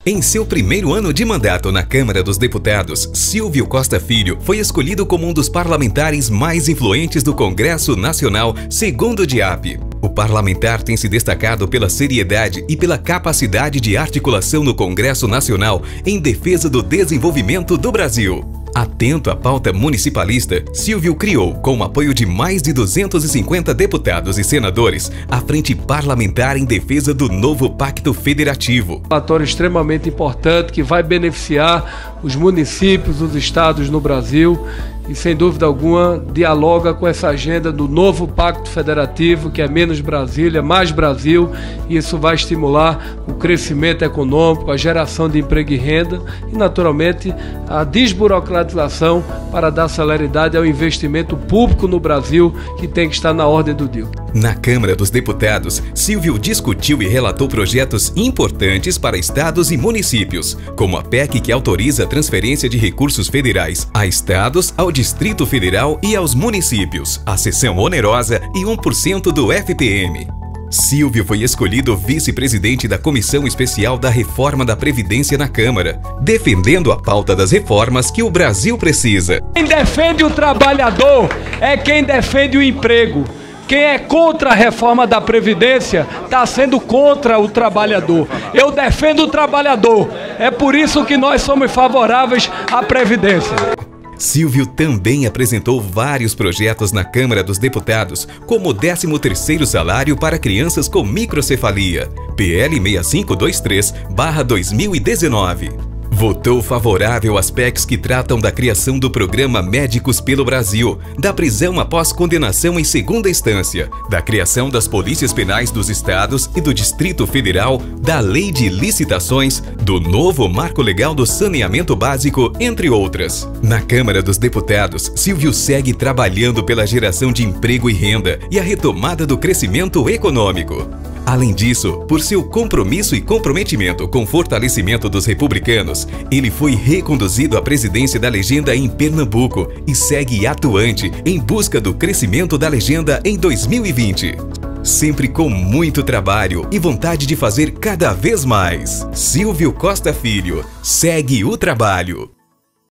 Em seu primeiro ano de mandato na Câmara dos Deputados, Silvio Costa Filho foi escolhido como um dos parlamentares mais influentes do Congresso Nacional, segundo o DIAP. O parlamentar tem se destacado pela seriedade e pela capacidade de articulação no Congresso Nacional em defesa do desenvolvimento do Brasil. Atento à pauta municipalista, Silvio criou, com o apoio de mais de 250 deputados e senadores, a Frente Parlamentar em Defesa do Novo Pacto Federativo. Um relatório extremamente importante que vai beneficiar os municípios, os estados no Brasil e, sem dúvida alguma, dialoga com essa agenda do novo Pacto Federativo, que é menos Brasília, mais Brasil, e isso vai estimular o crescimento econômico, a geração de emprego e renda e, naturalmente, a desburocratização para dar celeridade ao investimento público no Brasil, que tem que estar na ordem do dia. Na Câmara dos Deputados, Silvio discutiu e relatou projetos importantes para estados e municípios, como a PEC que autoriza a transferência de recursos federais a estados, ao Distrito Federal e aos municípios, a cessão onerosa e 1% do FPM. Silvio foi escolhido vice-presidente da Comissão Especial da Reforma da Previdência na Câmara, defendendo a pauta das reformas que o Brasil precisa. Quem defende o trabalhador é quem defende o emprego. Quem é contra a reforma da Previdência está sendo contra o trabalhador. Eu defendo o trabalhador. É por isso que nós somos favoráveis à Previdência. Silvio também apresentou vários projetos na Câmara dos Deputados, como o 13º salário para crianças com microcefalia, PL 6523/2019. Votou favorável às PECs que tratam da criação do programa Médicos pelo Brasil, da prisão após condenação em segunda instância, da criação das polícias penais dos estados e do Distrito Federal, da lei de licitações, do novo marco legal do saneamento básico, entre outras. Na Câmara dos Deputados, Silvio segue trabalhando pela geração de emprego e renda e a retomada do crescimento econômico. Além disso, por seu compromisso e comprometimento com o fortalecimento dos republicanos, ele foi reconduzido à presidência da legenda em Pernambuco e segue atuante em busca do crescimento da legenda em 2020. Sempre com muito trabalho e vontade de fazer cada vez mais. Silvio Costa Filho segue o trabalho.